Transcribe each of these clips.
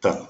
Так.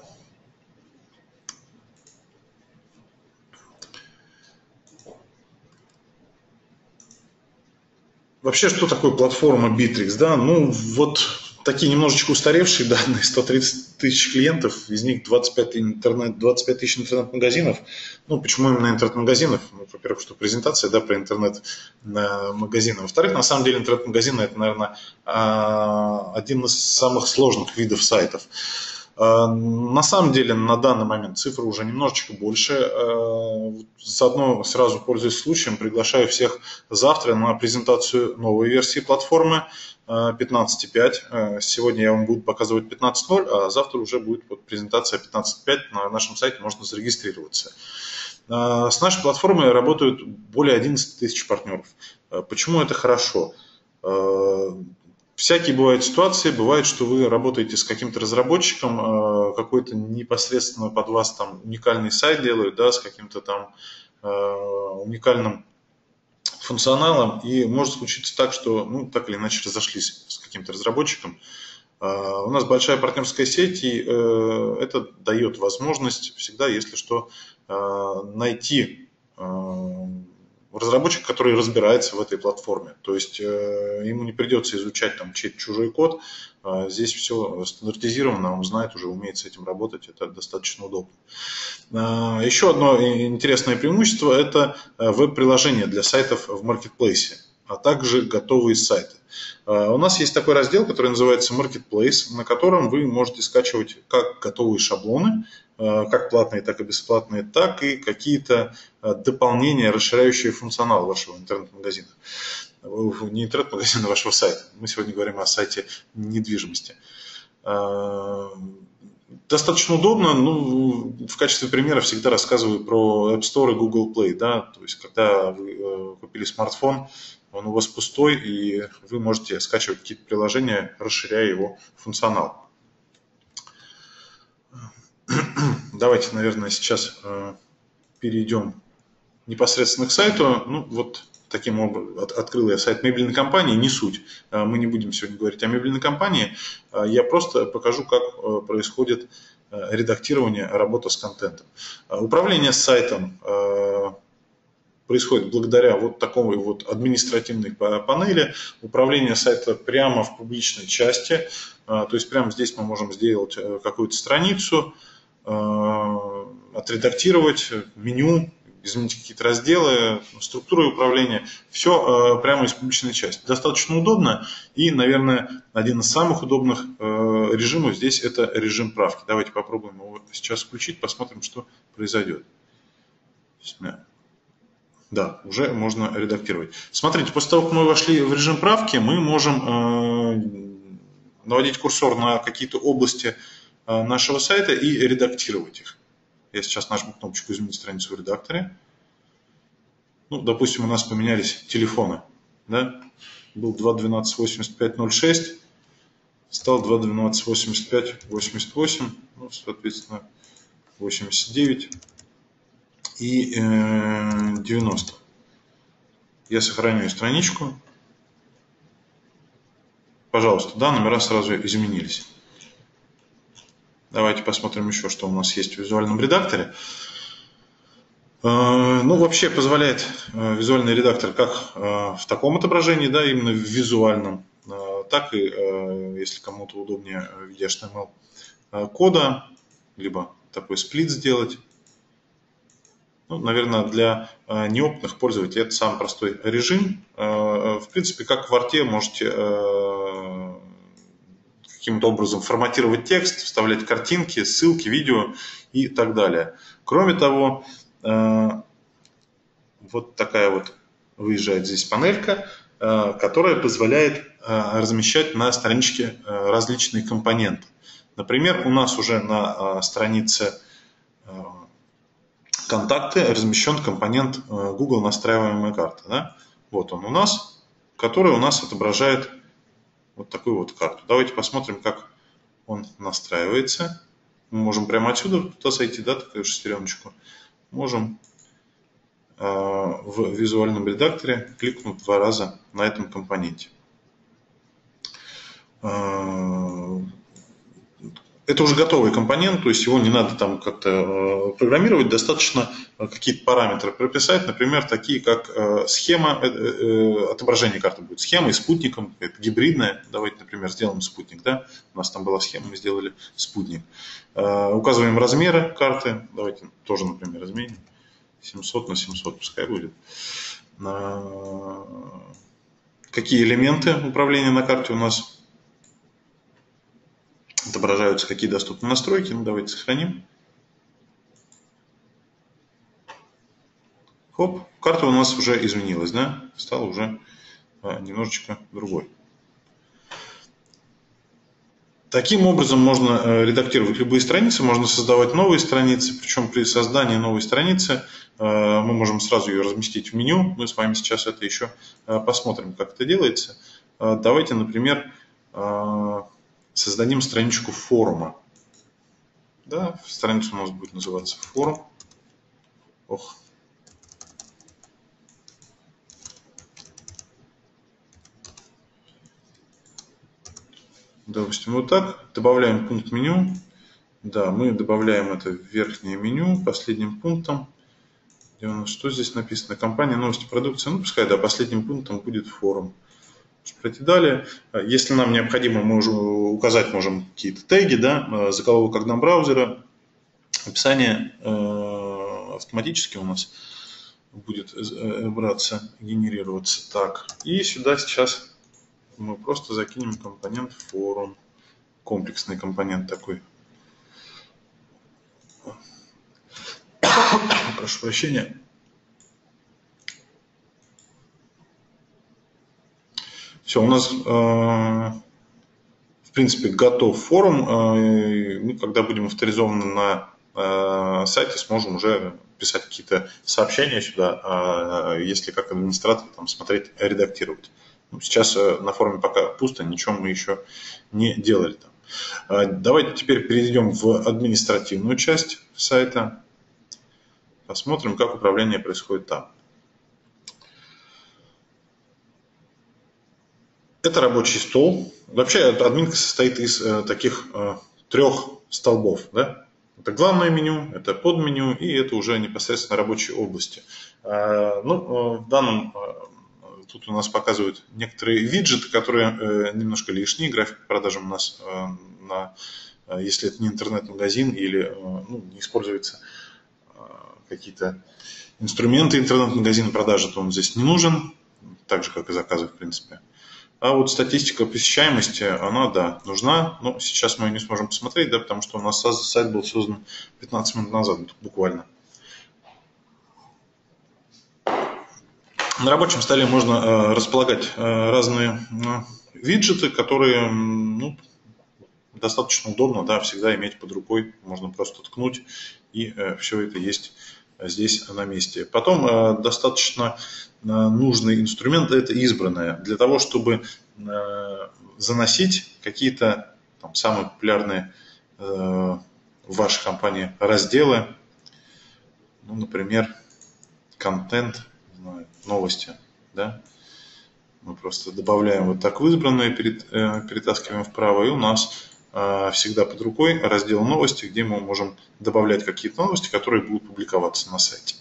Вообще, что такое платформа Bittrex? Да? Ну, вот такие немножечко устаревшие данные, 130 тысяч клиентов, из них 25 тысяч интернет-магазинов. Ну, почему именно интернет-магазинов? Ну, во-первых, что презентация, да, про интернет-магазины. Во-вторых, на самом деле интернет-магазины – это, наверное, один из самых сложных видов сайтов. На самом деле, на данный момент цифры уже немножечко больше. Заодно, сразу пользуясь случаем, приглашаю всех завтра на презентацию новой версии платформы 15.5. Сегодня я вам буду показывать 15.0, а завтра уже будет вот презентация 15.5. На нашем сайте можно зарегистрироваться. С нашей платформой работают более 11 тысяч партнеров. Почему это хорошо? Всякие бывают ситуации, бывает, что вы работаете с каким-то разработчиком, какой-то непосредственно под вас там уникальный сайт делают, да, с каким-то там уникальным функционалом, и может случиться так, что, ну, так или иначе разошлись с каким-то разработчиком. У нас большая партнерская сеть, и это дает возможность всегда, если что, найти разработчик, который разбирается в этой платформе. То есть ему не придется изучать там чей-то чужой код. Здесь все стандартизировано, он знает, уже умеет с этим работать, это достаточно удобно. Еще одно интересное преимущество – это веб-приложение для сайтов в маркетплейсе, а также готовые сайты. У нас есть такой раздел, который называется Marketplace, на котором вы можете скачивать как готовые шаблоны, как платные, так и бесплатные, так и какие-то дополнения, расширяющие функционал вашего интернет-магазина. Не интернет-магазина, вашего сайта. Мы сегодня говорим о сайте недвижимости. Достаточно удобно. Ну, в качестве примера всегда рассказываю про App Store и Google Play. Да? То есть, когда вы купили смартфон, он у вас пустой, и вы можете скачивать какие-то приложения, расширяя его функционал. Давайте, наверное, сейчас перейдем непосредственно к сайту. Ну, вот таким образом открыл я сайт мебельной компании, не суть. Мы не будем сегодня говорить о мебельной компании. Я просто покажу, как происходит редактирование, работа с контентом. Управление сайтом происходит благодаря вот такой вот административной панели. Управление сайта прямо в публичной части. То есть прямо здесь мы можем сделать какую-то страницу, отредактировать меню, изменить какие-то разделы, структуры управления. Все прямо из публичной части. Достаточно удобно. И, наверное, один из самых удобных режимов здесь – это режим правки. Давайте попробуем его сейчас включить, посмотрим, что произойдет. Да, уже можно редактировать. Смотрите, после того, как мы вошли в режим правки, мы можем наводить курсор на какие-то области нашего сайта и редактировать их. Я сейчас нажму кнопочку «Изменить страницу в редакторе». Ну, допустим, у нас поменялись телефоны. Да? Был 2.12.85.06, стал 2.12.85.88, ну, соответственно, 89 и 90. Я сохраняю страничку. Пожалуйста, да, номера сразу изменились. Давайте посмотрим еще, что у нас есть в визуальном редакторе. Ну, вообще позволяет визуальный редактор как в таком отображении, да, именно в визуальном, так и, если кому-то удобнее, в виде HTML кода, либо такой сплит сделать. Ну, наверное, для неопытных пользователей это самый простой режим. В принципе, как в Word можете каким-то образом форматировать текст, вставлять картинки, ссылки, видео и так далее. Кроме того, вот такая вот выезжает здесь панелька, которая позволяет размещать на страничке различные компоненты. Например, у нас уже на странице «Контакты» размещен компонент Google настраиваемая карта. Да? Вот он у нас, который у нас отображает вот такую вот карту. Давайте посмотрим, как он настраивается. Мы можем прямо отсюда туда зайти, да, такую шестереночку. Можем в визуальном редакторе кликнуть 2 раза на этом компоненте. это уже готовый компонент, то есть его не надо там как-то программировать, достаточно какие-то параметры прописать, например, такие как схема отображения карты будет. Схема и спутником, это гибридная. Давайте, например, сделаем спутник. Да? У нас там была схема, мы сделали спутник. Указываем размеры карты. Давайте тоже, например, изменим. 700 на 700 пускай будет. Какие элементы управления на карте у нас отображаются, какие доступны настройки. Ну, давайте сохраним. Хоп, карта у нас уже изменилась, да? Стала уже немножечко другой. Таким образом можно редактировать любые страницы, можно создавать новые страницы, причем при создании новой страницы мы можем сразу ее разместить в меню. Мы с вами сейчас это еще посмотрим, как это делается. Давайте, например, создадим страничку форума. Да, страница у нас будет называться форум. Ох. Допустим, вот так. Добавляем пункт меню. Да, мы добавляем это в верхнее меню последним пунктом. Где у нас что здесь написано? Компания, новости, продукция. Ну, пускай, да, последним пунктом будет форум. Пройти далее. Если нам необходимо, мы уже указать можем какие-то теги, да, заголовок окна браузера. Описание автоматически у нас будет браться, генерироваться. Так, и сюда сейчас мы просто закинем компонент форум. Комплексный компонент такой. Прошу прощения. Все, у нас, в принципе, готов форум. Мы, когда будем авторизованы на сайте, сможем уже писать какие-то сообщения сюда, если как администратор там смотреть, редактировать. Сейчас на форуме пока пусто, ничего мы еще не делали там. Давайте теперь перейдем в административную часть сайта. Посмотрим, как управление происходит там. Это рабочий стол. Вообще админка состоит из таких трех столбов. Да? Это главное меню, это подменю и это уже непосредственно рабочие области. Ну, в данном тут у нас показывают некоторые виджеты, которые немножко лишние. График по продажам у нас, если это не интернет-магазин или не используются какие-то инструменты интернет-магазина продажи, то он здесь не нужен, так же, как и заказы, в принципе. А вот статистика посещаемости, она, да, нужна, но сейчас мы ее не сможем посмотреть, да, потому что у нас сайт был создан 15 минут назад, буквально. На рабочем столе можно располагать разные виджеты, которые достаточно удобно, да, всегда иметь под рукой, можно просто ткнуть, и все это есть здесь на месте. Потом достаточно нужный инструмент – это избранное. Для того, чтобы заносить какие-то там самые популярные в вашей компании разделы, ну, например, контент, новости, да, мы просто добавляем вот так в избранное, перетаскиваем вправо, и у нас всегда под рукой раздел новости, где мы можем добавлять какие-то новости, которые будут публиковаться на сайте.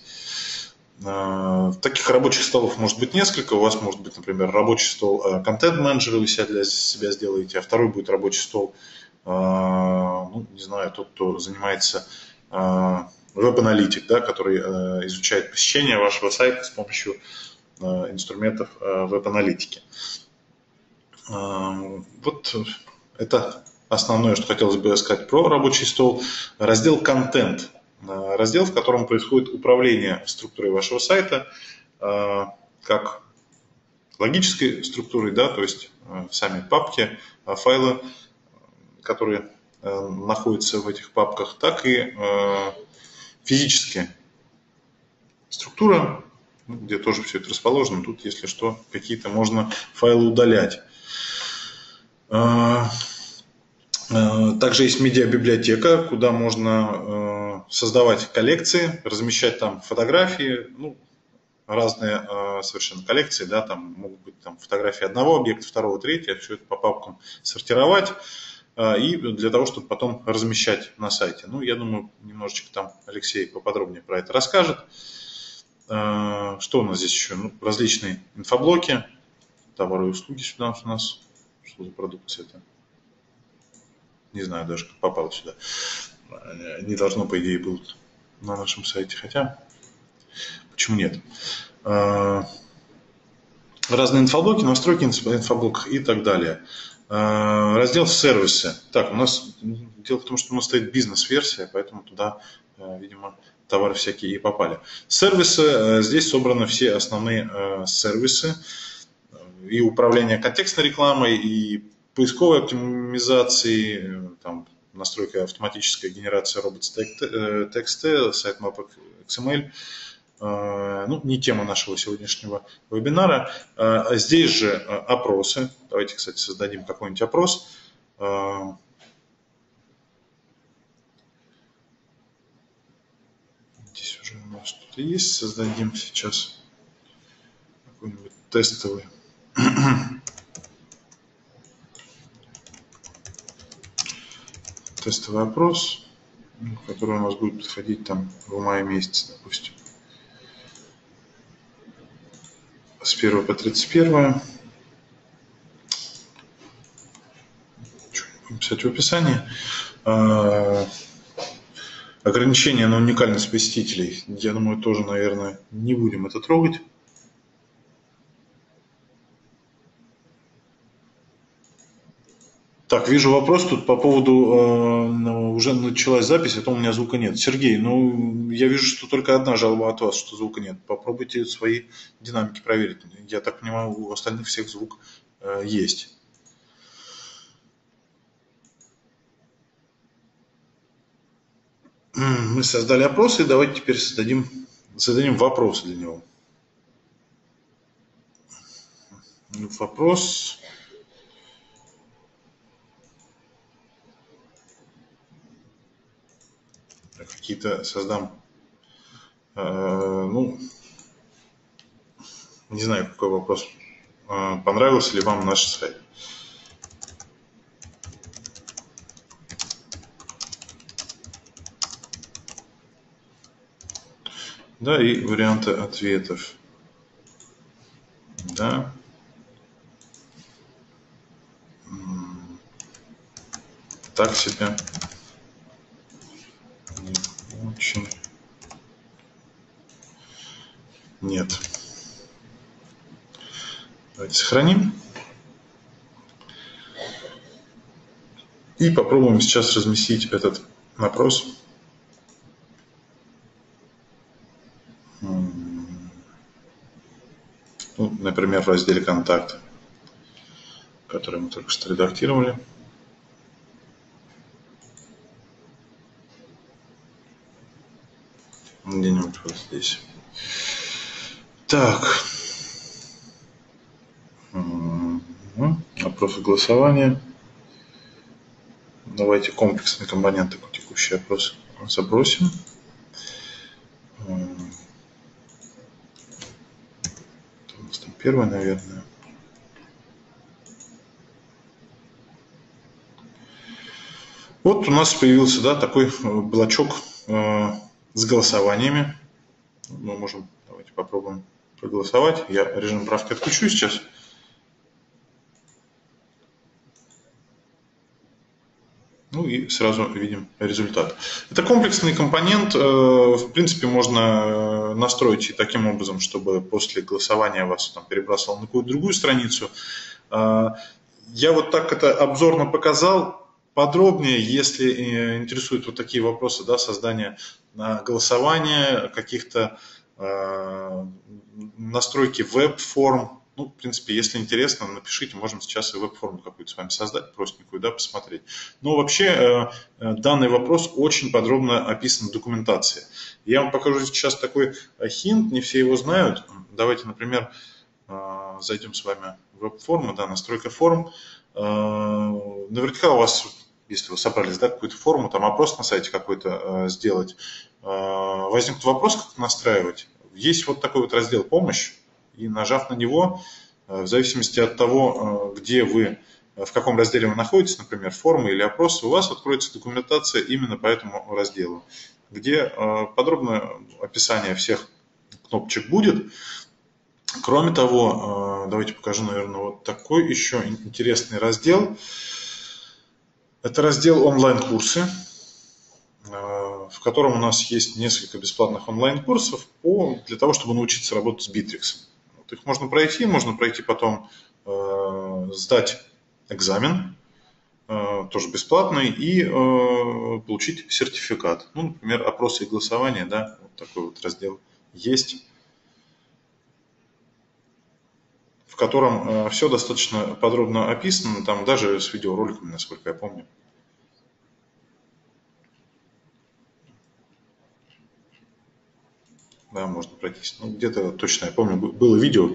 Таких рабочих столов может быть несколько. У вас может быть, например, рабочий стол контент-менеджера, вы для себя сделаете, а второй будет рабочий стол, не знаю, тот, кто занимается веб-аналитик, да, который изучает посещение вашего сайта с помощью инструментов веб-аналитики. Вот это основное, что хотелось бы сказать про рабочий стол. Раздел «Контент». Раздел, в котором происходит управление структурой вашего сайта, как логической структурой, да, то есть сами папки, файлы, которые находятся в этих папках, так и физически структура, где тоже все это расположено. Тут, если что, какие-то можно файлы удалять. Также есть медиабиблиотека, куда можно создавать коллекции, размещать там фотографии, разные совершенно коллекции, да, там могут быть там фотографии одного объекта, второго, третьего, все это по папкам сортировать. и для того, чтобы потом размещать на сайте. Ну, я думаю, немножечко там Алексей поподробнее про это расскажет. Что у нас здесь еще? Ну, различные инфоблоки, товары и услуги сюда у нас. Что за продукция это? Не знаю даже, как попало сюда. Не должно, по идее, быть на нашем сайте, хотя почему нет? Разные инфоблоки, настройки инфоблоков и так далее. Раздел сервисы. Так, у нас дело в том, что у нас стоит бизнес-версия, поэтому туда, видимо, товары всякие и попали. Сервисы. Здесь собраны все основные сервисы и управление контекстной рекламой, и поисковой оптимизации, там, настройка автоматической генерации роботс-текста, сайтмап XML. Ну, не тема нашего сегодняшнего вебинара. Здесь же опросы. Давайте, кстати, создадим какой-нибудь опрос. Здесь уже у нас что-то есть. Создадим сейчас какой-нибудь тестовый. Тестовый опрос, который у нас будет подходить там в мае месяце, допустим. С 1 по 31. Будем писать в описании. Ограничения на уникальность посетителей. Я думаю, тоже, наверное, не будем это трогать. Так, вижу вопрос тут по поводу, уже началась запись, а то у меня звука нет. Сергей, ну, я вижу, что только одна жалоба от вас, что звука нет. Попробуйте свои динамики проверить. Я так понимаю, у остальных всех звук есть. Мы создали опрос, и давайте теперь зададим вопросы для него. Вопрос. Какие-то создам. Ну, не знаю, какой вопрос. Понравился ли вам наш сайт? Да, и варианты ответов. Да. Так себе. Не очень. Нет. Давайте сохраним. И попробуем сейчас разместить этот опрос. Ну, например, в разделе «Контакты», который мы только что редактировали. Где-нибудь вот здесь. Так. Опросы голосования. Давайте комплексный компонент, такой текущий опрос забросим. У нас там первый, наверное. Вот у нас появился, да, такой блочок с голосованиями. Мы можем, давайте попробуем проголосовать. Я режим правки отключу сейчас. Ну и сразу видим результат. Это комплексный компонент. В принципе, можно настроить и таким образом, чтобы после голосования вас там перебрасывал на какую-то другую страницу. Я вот так это обзорно показал. Подробнее, если интересуют вот такие вопросы, да, создания голосования, каких-то настройки веб-форм. Ну, в принципе, если интересно, напишите, можем сейчас и веб-форму какую-то с вами создать, простенькую, да, посмотреть. Но вообще данный вопрос очень подробно описан в документации. Я вам покажу сейчас такой хинт, не все его знают. Давайте, например, зайдем с вами в веб-форму, да, настройка форм. Наверняка у вас, если вы собрались, да, какую-то форму, там опрос на сайте какой-то сделать, возникнет вопрос, как настраивать. Есть вот такой вот раздел «Помощь», и нажав на него, в зависимости от того, где вы в каком разделе вы находитесь, например, формы или опросы, у вас откроется документация именно по этому разделу, где подробное описание всех кнопочек будет. Кроме того, давайте покажу, наверное, вот такой еще интересный раздел. Это раздел онлайн-курсы, в котором у нас есть несколько бесплатных онлайн-курсов для того, чтобы научиться работать с Bittrex. Вот их можно пройти потом, сдать экзамен, тоже бесплатный, и получить сертификат. Ну, например, опросы и голосования, да, вот такой вот раздел есть, в котором все достаточно подробно описано, там даже с видеороликами, насколько я помню. Да, можно пройтись. Ну, где-то точно, я помню, было видео,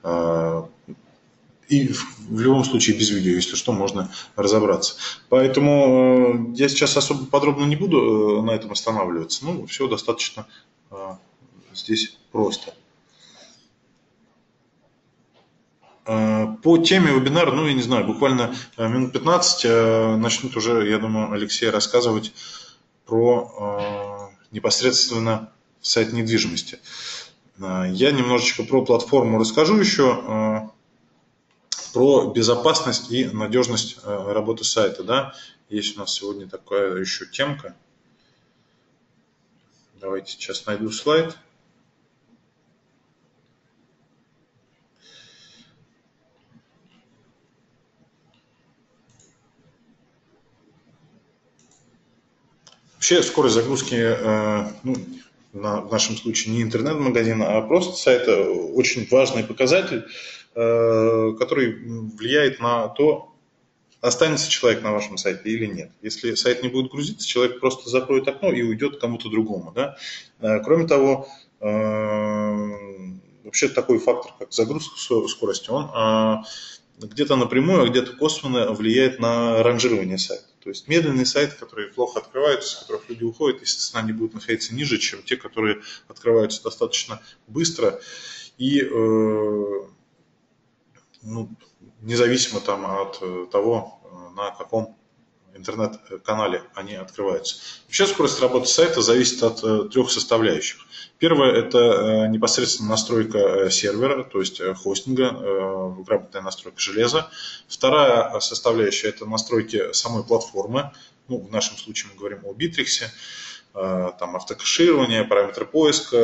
и в любом случае без видео, если что, можно разобраться. Поэтому я сейчас особо подробно не буду на этом останавливаться. Ну, все достаточно здесь просто. По теме вебинара, ну, я не знаю, буквально минут 15 начнут уже, я думаю, Алексей рассказывать про непосредственно сайт недвижимости. Я немножечко про платформу расскажу еще, про безопасность и надежность работы сайта. Да? Есть у нас сегодня такая еще темка. Давайте сейчас найду слайд. Вообще скорость загрузки, в нашем случае не интернет-магазина, а просто сайта, очень важный показатель, который влияет на то, останется человек на вашем сайте или нет. Если сайт не будет грузиться, человек просто закроет окно и уйдет к кому-то другому. Да? Кроме того, вообще такой фактор, как загрузка скорости, он где-то напрямую, а где-то косвенно влияет на ранжирование сайта. То есть медленные сайты, которые плохо открываются, с которых люди уходят, естественно, они будут находиться ниже, чем те, которые открываются достаточно быстро и независимо там от того, на каком интернет-канале они открываются. Вообще скорость работы сайта зависит от трех составляющих. Первое – это непосредственно настройка сервера, то есть хостинга, грамотная настройка железа. Вторая составляющая – это настройки самой платформы. Ну, в нашем случае мы говорим о Bittrex, там автокэширование, параметры поиска.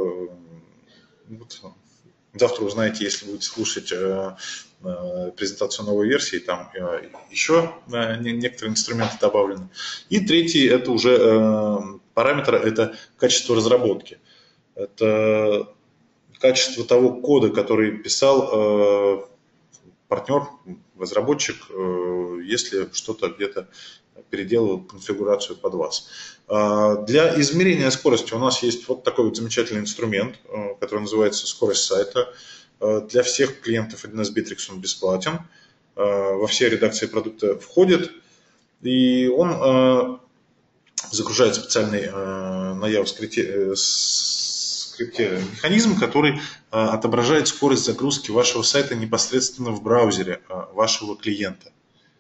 Завтра узнаете, если будете слушать презентацию новой версии, там еще некоторые инструменты добавлены. И третий – это уже параметр, это качество разработки. Это качество того кода, который писал партнер, разработчик, если что-то где-то переделывал конфигурацию под вас. Для измерения скорости у нас есть вот такой вот замечательный инструмент, который называется «Скорость сайта». Для всех клиентов 1С Bittrex он бесплатен, во все редакции продукта входит, и он загружает специальный на JavaScript механизм, который отображает скорость загрузки вашего сайта непосредственно в браузере вашего клиента.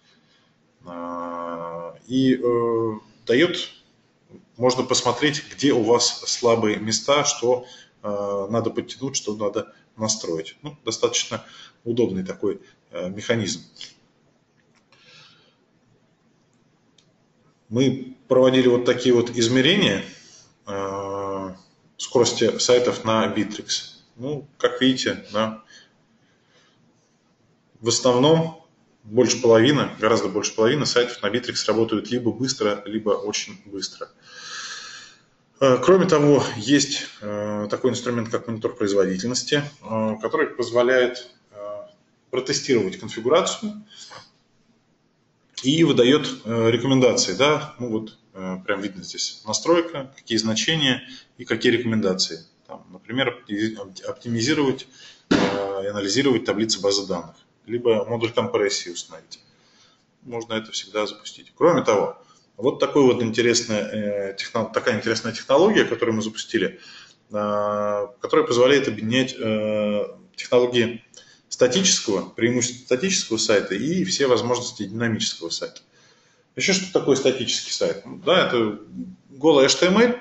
И дает, можно посмотреть, где у вас слабые места, что надо подтянуть, что надо настроить. Ну, достаточно удобный такой механизм. Мы проводили вот такие вот измерения скорости сайтов на Bittrex. Ну, как видите, да, в основном больше половины, гораздо больше половины сайтов на Bittrex работают либо быстро, либо очень быстро. Кроме того, есть такой инструмент, как монитор производительности, который позволяет протестировать конфигурацию и выдает рекомендации. Да? Ну вот, прям видно здесь настройка, какие значения и какие рекомендации. Там, например, оптимизировать и анализировать таблицы базы данных, либо модуль компрессии установить. Можно это всегда запустить. Кроме того, вот такая интересная технология, которую мы запустили, которая позволяет объединять технологии статического, преимущества статического сайта и все возможности динамического сайта. Еще что такое статический сайт? Да, это голый HTML,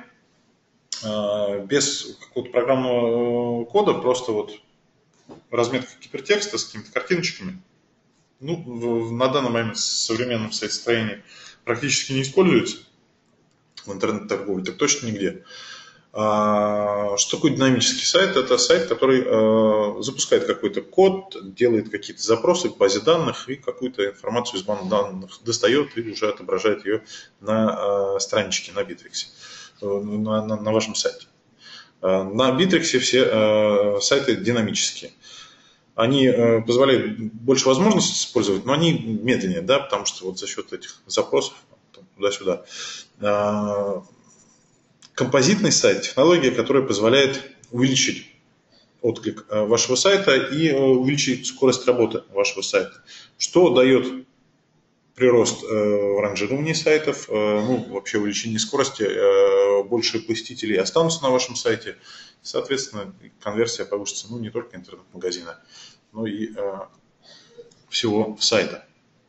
без какого-то программного кода, просто вот разметка гипертекста с какими-то картиночками. Ну, на данный момент в современном сайтостроении практически не используется в интернет-торговле, так точно нигде. Что такое динамический сайт? Это сайт, который запускает какой-то код, делает какие-то запросы к базе данных и какую-то информацию из базы данных достает и уже отображает ее на страничке на Bittrex, на вашем сайте. На Bittrex все сайты динамические. Они позволяют больше возможностей использовать, но они медленнее, да, потому что вот за счет этих запросов туда-сюда. Композитный сайт – технология, которая позволяет увеличить отклик вашего сайта и увеличить скорость работы вашего сайта, что дает прирост в ранжировании сайтов, ну, вообще увеличение скорости, больше посетителей останутся на вашем сайте, соответственно, конверсия повысится, ну, не только интернет-магазина, но и всего сайта.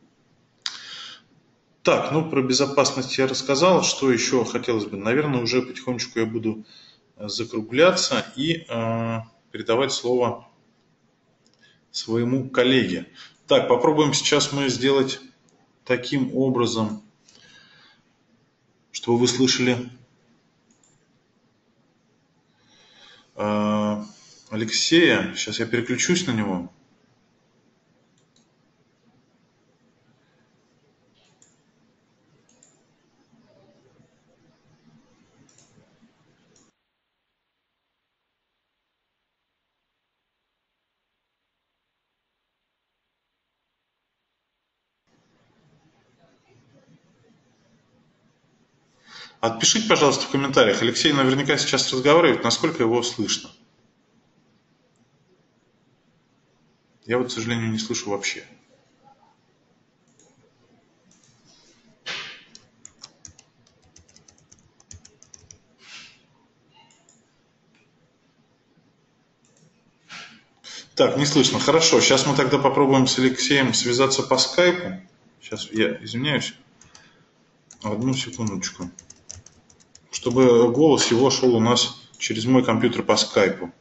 Так, ну про безопасность я рассказал. Что еще хотелось бы? Наверное, уже потихонечку я буду закругляться и передавать слово своему коллеге. Так, попробуем сейчас мы сделать таким образом, чтобы вы слышали Алексея. Сейчас я переключусь на него. Отпишите, пожалуйста, в комментариях. Алексей наверняка сейчас разговаривает, насколько его слышно. Я вот, к сожалению, не слышу вообще. Так, не слышно. Хорошо, сейчас мы тогда попробуем с Алексеем связаться по скайпу. Сейчас я извиняюсь. Одну секундочку. Чтобы голос его шел у нас через мой компьютер по скайпу.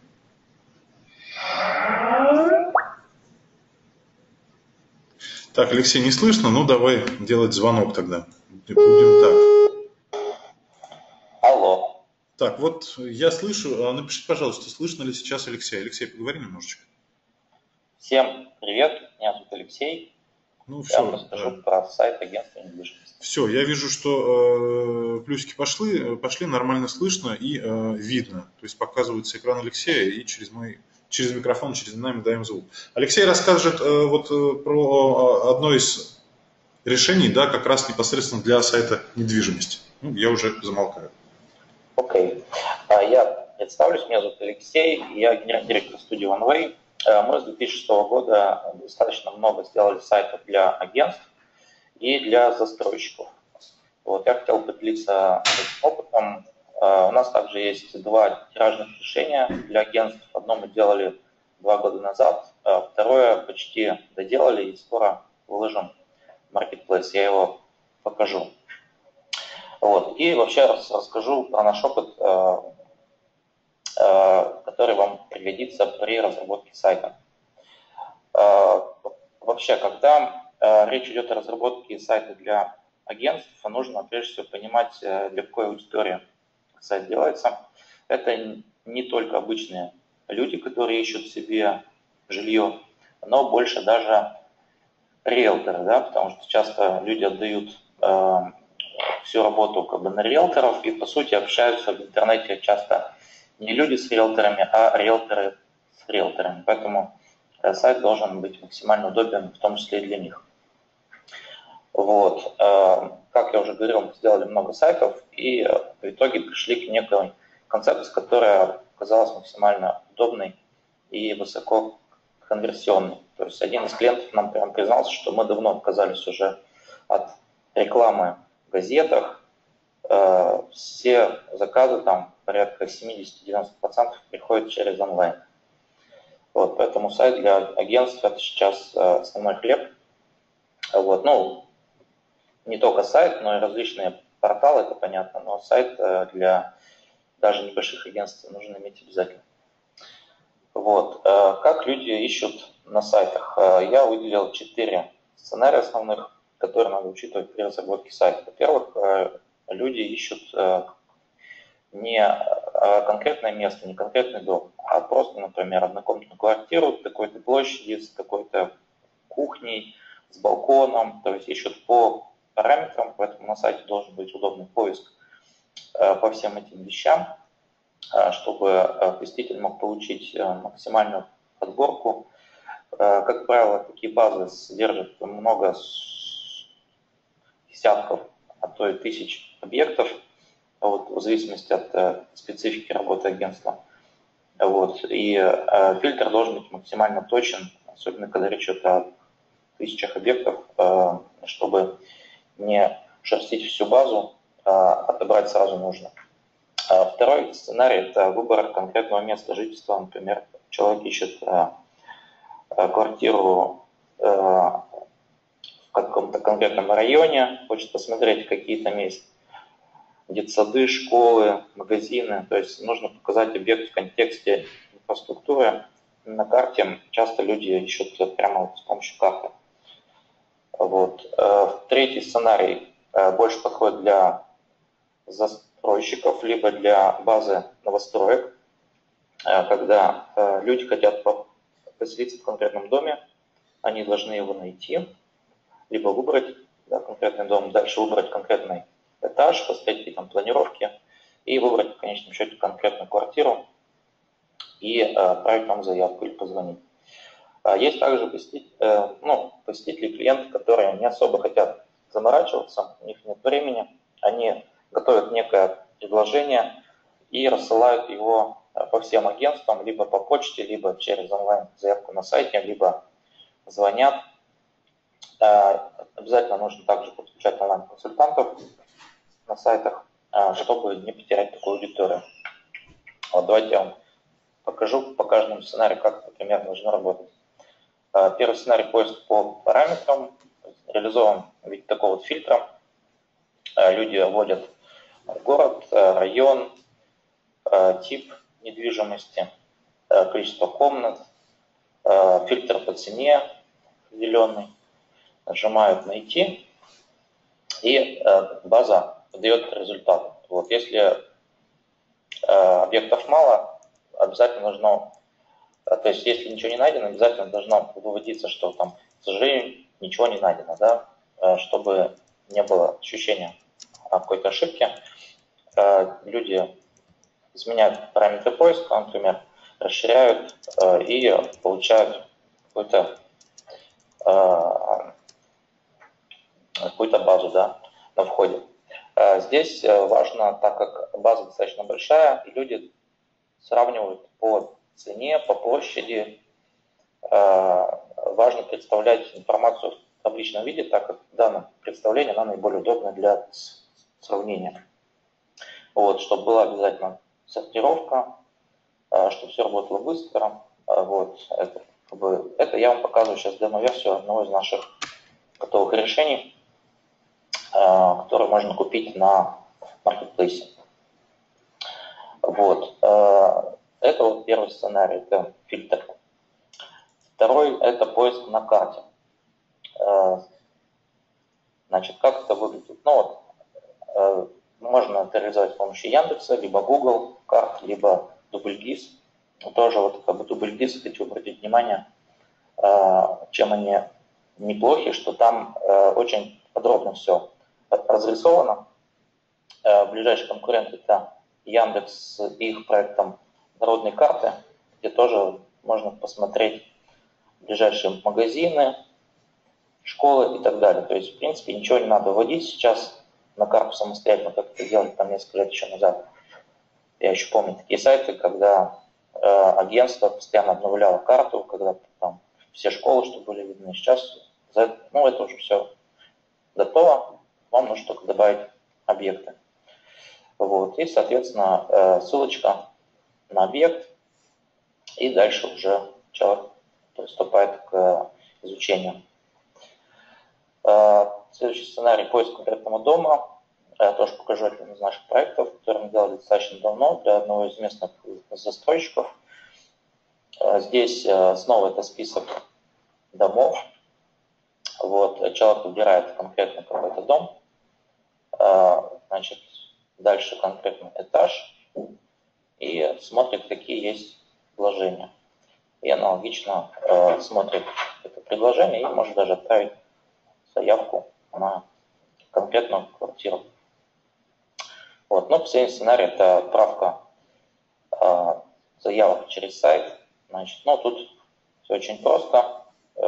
Так, Алексей, не слышно? Ну, давай делать звонок тогда. Будем так. Алло. Так, вот я слышу. Напишите, пожалуйста, слышно ли сейчас Алексей. Алексей, поговори немножечко. Всем привет, меня зовут Алексей. Ну, я вам расскажу про сайт агентства недвижимости. Все, я вижу, что плюсики пошли, нормально слышно и видно. То есть показывается экран Алексея и через микрофон, через нами даем звук. Алексей расскажет вот про одно из решений, да, как раз непосредственно для сайта недвижимости. Ну, я уже замолкаю. Окей. Я представлюсь, меня зовут Алексей, я генеральный директор студии OneWay. Мы с 2006 года достаточно много сделали сайтов для агентств и для застройщиков. Вот, я хотел поделиться этим опытом. У нас также есть два тиражных решения для агентств. Одно мы делали 2 года назад, второе почти доделали и скоро выложим в Marketplace. Я его покажу. Вот. И вообще расскажу про наш опыт, который вам пригодится при разработке сайта. Вообще, когда речь идет о разработке сайта для агентств, нужно прежде всего понимать, для какой аудитории сайт делается. Это не только обычные люди, которые ищут себе жилье, но больше даже риэлторы, да, потому что часто люди отдают всю работу как бы на риэлторов и по сути общаются в интернете часто не люди с риэлторами, а риэлторы с риэлторами. Поэтому сайт должен быть максимально удобен, в том числе и для них. Вот. Как я уже говорил, мы сделали много сайтов и в итоге пришли к некой концепции, которая оказалась максимально удобной и высоко конверсионной. То есть один из клиентов нам прям признался, что мы давно отказались уже от рекламы в газетах. Все заказы, там порядка 70-90% приходят через онлайн. Вот, поэтому сайт для агентств – это сейчас основной хлеб. Вот, ну, не только сайт, но и различные порталы, это понятно, но сайт для даже небольших агентств нужно иметь обязательно. Вот, как люди ищут на сайтах? Я выделил 4 сценария основных, которые надо учитывать при разработке сайта. Во-первых, люди ищут не конкретное место, не конкретный дом, а просто, например, однокомнатную квартиру с такой-то площади, с такой-то кухней, с балконом, то есть ищут по параметрам, поэтому на сайте должен быть удобный поиск по всем этим вещам, чтобы посетитель мог получить максимальную подборку. Как правило, такие базы содержат много десятков, а то и тысяч объектов, вот, в зависимости от специфики работы агентства. Вот, и фильтр должен быть максимально точен, особенно когда речь идет о тысячах объектов, чтобы не шерстить всю базу, отобрать сразу нужно. Второй сценарий – это выбор конкретного места жительства. Например, человек ищет квартиру в каком-то конкретном районе, хочет посмотреть, какие там есть детсады, школы, магазины. То есть нужно показать объект в контексте инфраструктуры. На карте часто люди ищут прямо вот с помощью карты. Вот. Третий сценарий больше подходит для застройщиков, либо для базы новостроек, когда люди хотят поселиться в конкретном доме, они должны его найти, либо выбрать конкретный дом, дальше выбрать конкретный этаж, посмотреть какие там планировки, и выбрать в конечном счете конкретную квартиру и отправить вам заявку или позвонить. Есть также посетители, клиенты, которые не особо хотят заморачиваться, у них нет времени, они готовят некое предложение и рассылают его по всем агентствам, либо по почте, либо через онлайн-заявку на сайте, либо звонят. Обязательно нужно также подключать онлайн-консультантов на сайтах, чтобы не потерять такую аудиторию. Вот давайте я вам покажу по каждому сценарию, как это примерно должно работать. Первый сценарий – поиск по параметрам, реализован в виде такого вот фильтра. Люди вводят город, район, тип недвижимости, количество комнат, фильтр по цене определенный, нажимают «Найти», и база дает результат. Вот, если объектов мало, обязательно должно, то есть если ничего не найдено, обязательно должно выводиться, что там, к сожалению, ничего не найдено, да, чтобы не было ощущения какой-то ошибки. Люди изменяют параметры поиска, например, расширяют и получают какую-то базу, да, на входе. Здесь важно, так как база достаточно большая, и люди сравнивают по цене, по площади. Важно представлять информацию в табличном виде, так как данное представление оно наиболее удобно для сравнения. Вот, чтобы была обязательно сортировка, чтобы все работало быстро. Вот, это я вам показываю сейчас демо-версию одного из наших готовых решений, которые можно купить на маркетплейсе. Вот. Это вот первый сценарий, это фильтр. Второй – это поиск на карте. Значит, как это выглядит? Ну вот, можно это реализовать с помощью Яндекса, либо Google карт, либо DoubleGIS. Тоже вот как бы DoubleGIS, хочу обратить внимание, чем они неплохи, что там очень подробно все разрисовано. Ближайший конкурент – это Яндекс с их проектом «Народные карты», где тоже можно посмотреть ближайшие магазины, школы и так далее. То есть, в принципе, ничего не надо вводить сейчас на карту самостоятельно, как это делали там несколько лет еще назад. Я еще помню такие сайты, когда агентство постоянно обновляло карту, когда там все школы, что были видны. Сейчас, это уже все готово, вам нужно только добавить объекты. Вот. И, соответственно, ссылочка на объект, и дальше уже человек приступает к изучению. Следующий сценарий – поиск конкретного дома. Я тоже покажу один из наших проектов, который мы делали достаточно давно для одного из местных застройщиков. Здесь снова это список домов. Вот, человек выбирает конкретно какой-то дом, значит, дальше конкретный этаж и смотрит, какие есть предложения. И аналогично смотрит это предложение и может даже отправить заявку на конкретную квартиру. Вот. Но последний сценарий – это отправка заявок через сайт. Значит, ну, тут все очень просто.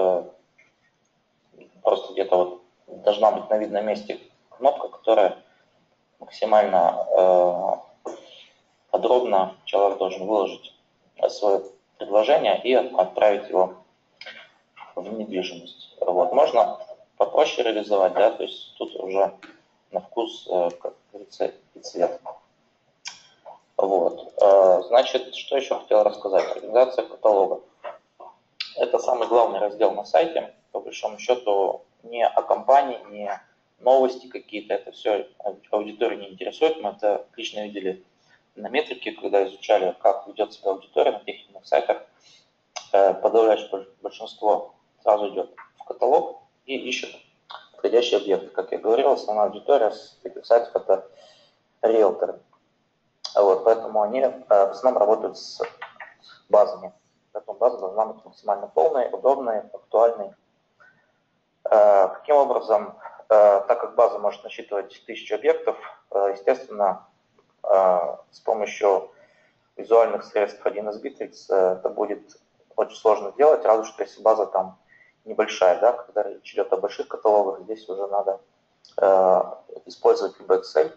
Просто где-то вот должна быть на видном месте кнопка, которая максимально подробно человек должен выложить свое предложение и отправить его в недвижимость. Вот. Можно попроще реализовать, да, то есть тут уже на вкус, как говорится, и цвет. Вот. Значит, что еще хотел рассказать? Организация каталога. Это самый главный раздел на сайте. По большому счету, не о компании, не новости какие-то, это все аудиторию не интересует. Мы это отлично видели на метрике, когда изучали, как ведет себя аудитория на тех или иных сайтах. Подавляющее большинство сразу идет в каталог и ищет подходящий объект. Как я говорил, основная аудитория с таких сайтов – это риэлторы. Вот, поэтому они в основном работают с базами. Поэтому база должна быть максимально полной, удобной, актуальной. Каким образом, так как база может насчитывать 1000 объектов, естественно, с помощью визуальных средств 1С Bittrex это будет очень сложно делать, разве что если база там небольшая, да, когда речь идет о больших каталогах, здесь уже надо использовать либо Excel.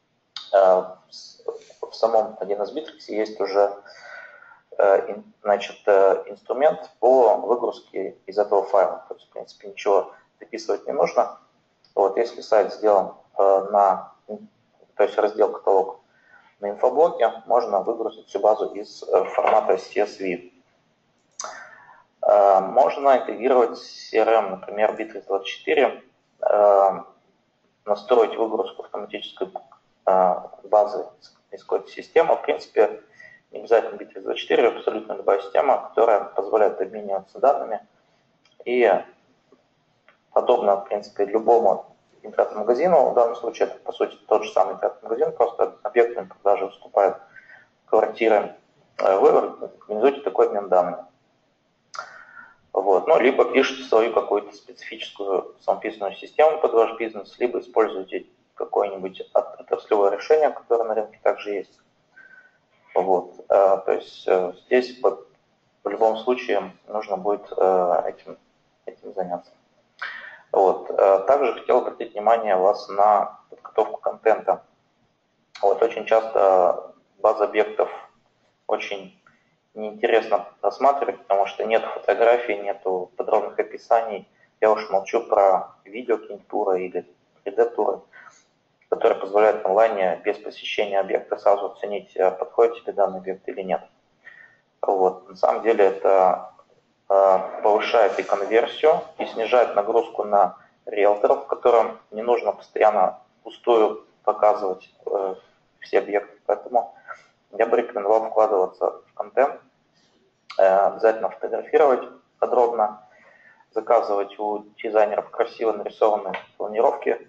В самом 1С Bittrex есть уже, значит, инструмент по выгрузке из этого файла. То есть, в принципе, ничего дописывать не нужно. Вот, если сайт сделан то есть раздел каталог на инфоблоке, можно выгрузить всю базу из формата CSV. Можно интегрировать CRM, например, Bittrex24, настроить выгрузку автоматической базы из какой-то системы. В принципе, не обязательно Bittrex24, абсолютно любая система, которая позволяет обмениваться данными и подобно, в принципе, любому интернет-магазину. В данном случае это, по сути, тот же самый интернет-магазин, просто объектами продажи выступают квартиры. Вы организуете такой обмен данными. Вот. Ну, либо пишите свою какую-то специфическую самописную систему под ваш бизнес, либо используйте какое-нибудь отраслевое решение, которое на рынке также есть. Вот. То есть здесь в любом случае нужно будет этим заняться. Вот. Также хотел обратить внимание вас на подготовку контента. Вот. Очень часто база объектов очень неинтересно рассматривать, потому что нет фотографий, нет подробных описаний. Я уж молчу про видео какие-нибудь туры или 3D-туры, которые позволяют в онлайне без посещения объекта сразу оценить, подходит тебе данный объект или нет. Вот. На самом деле это повышает и конверсию, и снижает нагрузку на риэлторов, которым не нужно постоянно впустую показывать все объекты. Поэтому я бы рекомендовал вкладываться в контент, обязательно фотографировать подробно, заказывать у дизайнеров красиво нарисованные планировки,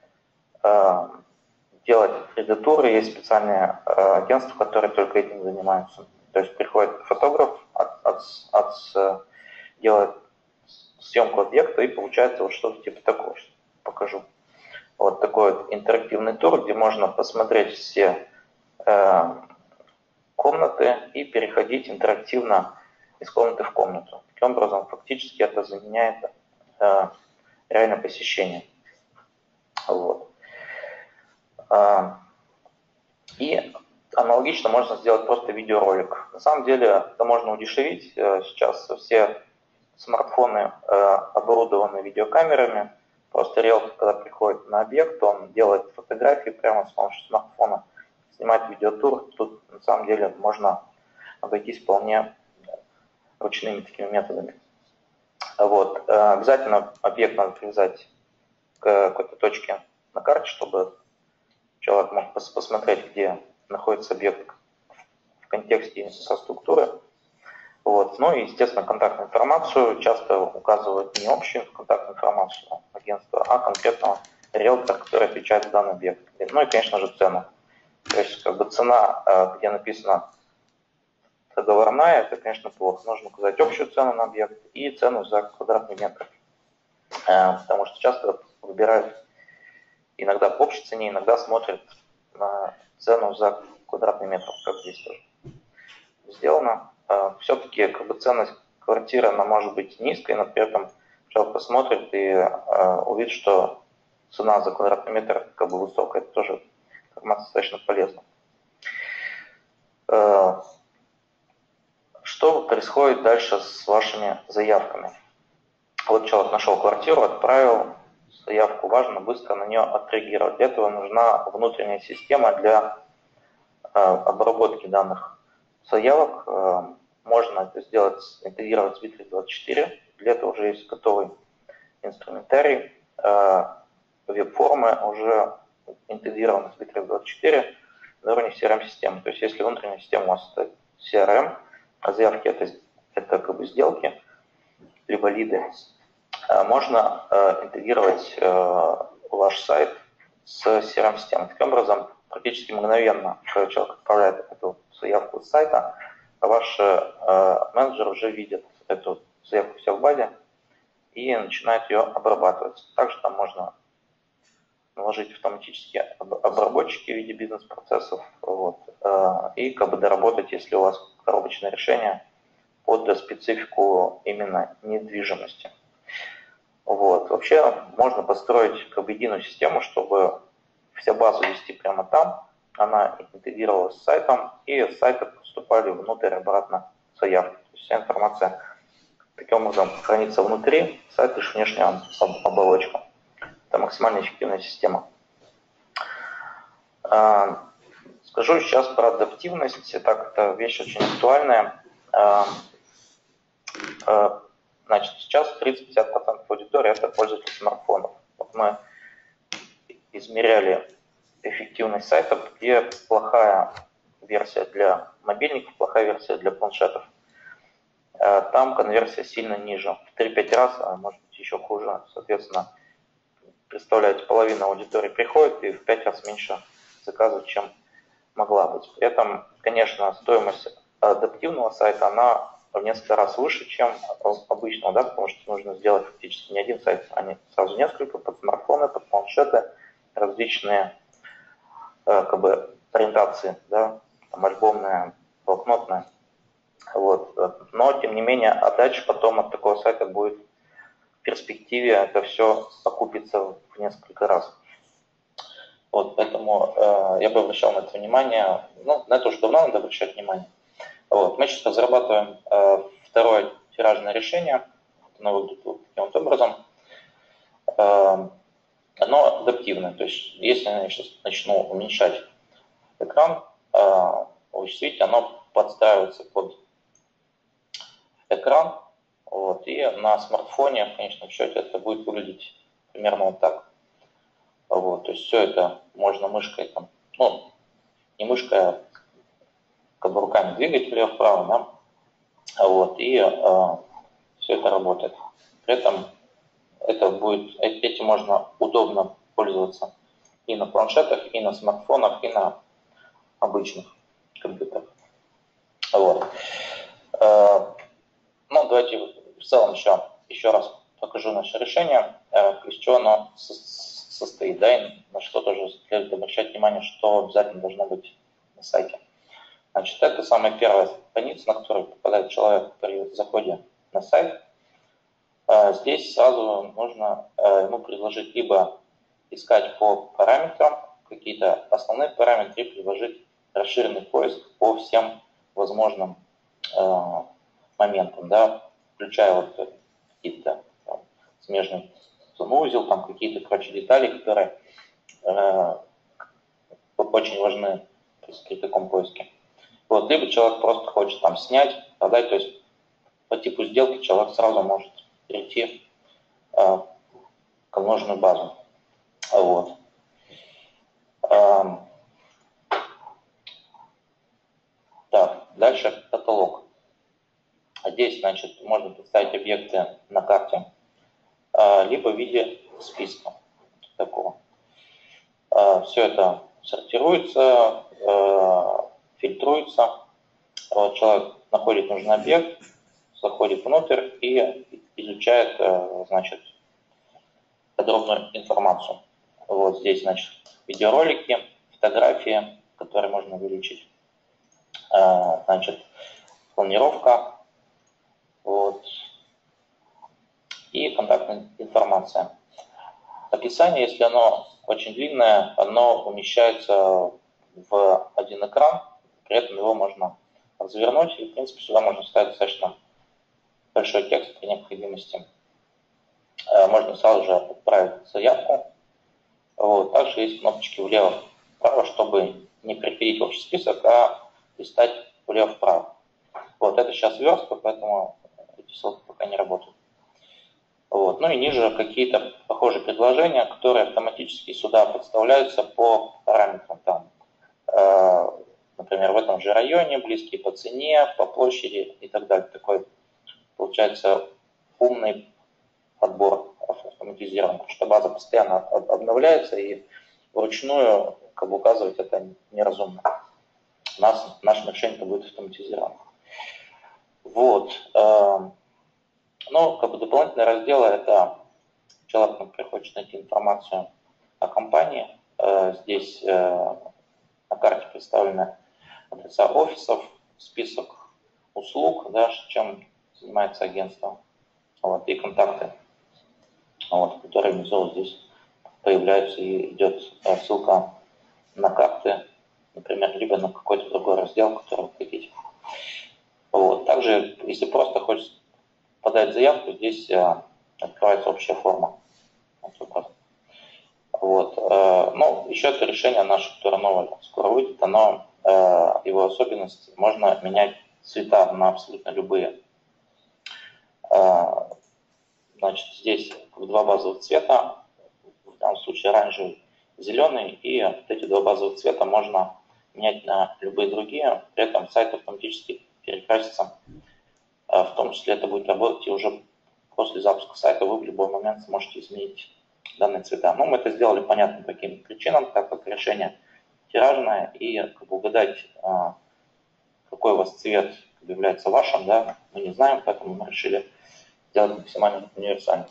делать 3D-туры. Есть специальные агентства, которые только этим занимаются. То есть приходит фотограф, делает съемку объекта и получается вот что-то типа такого. Покажу. Вот такой вот интерактивный тур, где можно посмотреть все комнаты и переходить интерактивно из комнаты в комнату. Таким образом, фактически это заменяет реальное посещение. Вот. И аналогично можно сделать просто видеоролик. На самом деле это можно удешевить. Сейчас все смартфоны оборудованы видеокамерами. Просто риэлтор, когда приходит на объект, он делает фотографии прямо с помощью смартфона, снимает видеотур. Тут на самом деле можно обойтись вполне ручными такими методами. Вот. Обязательно объект надо привязать к какой-то точке на карте, чтобы человек мог посмотреть, где находится объект в контексте инфраструктуры. Вот. Ну и, естественно, контактную информацию часто указывают не общую контактную информацию агентства, а конкретного риэлтора, который отвечает за данный объект. Ну и, конечно же, цену. То есть как бы цена, где написано договорная, это, конечно, плохо. Нужно указать общую цену на объект и цену за квадратный метр. Потому что часто выбирают иногда по общей цене, иногда смотрят на цену за квадратный метр, как здесь тоже сделано. Все-таки как бы ценность квартиры, она может быть низкой, но при этом человек посмотрит и увидит, что цена за квадратный метр как бы высокая. Это тоже информация достаточно полезна. Что происходит дальше с вашими заявками? Вот человек нашел квартиру, отправил заявку, важно быстро на нее отреагировать. Для этого нужна внутренняя система для обработки данных заявок. Можно это сделать, интегрировать с Bittrex24. Для этого уже есть готовый инструментарий. Веб-формы уже интегрированы с Bittrex24 на уровне CRM-системы. То есть если внутренняя система у вас это CRM, а заявки это как бы сделки, либо лиды, можно интегрировать ваш сайт с CRM-системой. Таким образом, практически мгновенно, когда человек отправляет эту заявку с сайта, ваш менеджер уже видит эту заявку вся в базе и начинает ее обрабатывать. Также там можно наложить автоматические обработчики в виде бизнес-процессов, вот, и как бы доработать, если у вас коробочное решение, под специфику именно недвижимости. Вот. Вообще можно построить как бы единую систему, чтобы вся база вести прямо там, она интегрировалась с сайтом, и с сайта поступали внутрь обратно заявки. То есть вся информация таким образом хранится внутри, сайт лишь внешняя оболочка. Это максимально эффективная система. Скажу сейчас про адаптивность, так это вещь очень актуальная. Значит, сейчас 30-50% аудитории это пользователи смартфонов. Вот мы измеряли эффективность сайтов, где плохая версия для мобильников, плохая версия для планшетов. Там конверсия сильно ниже, в 3-5 раз, а может быть еще хуже. Соответственно, представляете, половина аудитории приходит и в 5 раз меньше заказов, чем могла быть. При этом, конечно, стоимость адаптивного сайта, она в несколько раз выше, чем обычного, да, потому что нужно сделать фактически не один сайт, а не сразу несколько, под смартфоны, под планшеты, различные как бы ориентации, да, там альбомная, блокнотная. Вот. Но, тем не менее, отдача потом от такого сайта будет в перспективе, это все окупится в несколько раз. Вот, поэтому я бы обращал на это внимание. Ну, на это уже давно надо обращать внимание. Вот. Мы сейчас разрабатываем второе тиражное решение. Оно выглядит вот таким вот образом. Оно адаптивное. То есть, если я сейчас начну уменьшать экран, вы видите, оно подстраивается под экран. Вот, и на смартфоне, в конечном счете, это будет выглядеть примерно вот так. Вот, то есть все это можно мышкой, там, ну, не мышкой, а как бы руками двигать влево-вправо, да, вот, и все это работает. При этом это будет, этим можно удобно пользоваться и на планшетах, и на смартфонах, и на обычных компьютерах. Вот. Ну, давайте в целом еще раз покажу наше решение, из чего оно состоит, да, и на что тоже следует обращать внимание, что обязательно должно быть на сайте. Значит, это самая первая страница, на которую попадает человек при заходе на сайт. Здесь сразу нужно ему предложить либо искать по параметрам, какие-то основные параметры, и предложить расширенный поиск по всем возможным моментам, да, включая вот какие-то смежные санузел, там какие-то, короче, детали, которые очень важны при таком поиске. Вот, либо человек просто хочет там снять, продать, то есть по типу сделки человек сразу может перейти к нужную базу. Вот. Так, дальше каталог. Здесь, значит, можно представить объекты на карте, либо в виде списка такого. Все это сортируется, фильтруется. Вот человек находит нужный объект, заходит внутрь и изучает, значит, подробную информацию. Вот здесь, значит, видеоролики, фотографии, которые можно увеличить. Значит, планировка. Вот. И контактная информация. Описание, если оно очень длинное, оно умещается в один экран, при этом его можно развернуть, и, в принципе, сюда можно вставить достаточно большой текст при необходимости. Можно сразу же отправить заявку. Вот. Также есть кнопочки влево-вправо, чтобы не переходить в общий список, а листать влево-вправо. Вот. Это сейчас верстка, поэтому эти ссылки пока не работают. Вот. Ну и ниже какие-то похожие предложения, которые автоматически сюда подставляются по параметрам. Там, например, в этом же районе, близкие по цене, по площади и так далее. Такой, получается, умный подбор автоматизирован, потому что база постоянно обновляется, и вручную как бы указывать это неразумно. Наше решение будет автоматизировано. Вот. Ну, как бы дополнительные разделы, это человек, например, хочет найти информацию о компании. Здесь на карте представлены адреса офисов, список услуг, да, чем занимается агентство, вот, и контакты, вот, которые внизу здесь появляются, и идет ссылка на карты, например, либо на какой-то другой раздел, который вы хотите. Вот. Также, если просто хочется подать заявку, здесь открывается общая форма. Вот. Ну, еще это решение наше, которое новое скоро выйдет, оно, его особенность, можно менять цвета на абсолютно любые. Значит, здесь два базовых цвета, в данном случае оранжевый, зеленый, и вот эти два базовых цвета можно менять на любые другие, при этом сайт автоматически перекрасится. В том числе это будет работать и уже после запуска сайта вы в любой момент сможете изменить данные цвета. Но мы это сделали понятно по каким причинам, так как решение тиражное, и как бы угадать, какой у вас цвет является вашим, да, мы не знаем, поэтому мы решили сделать максимально универсально.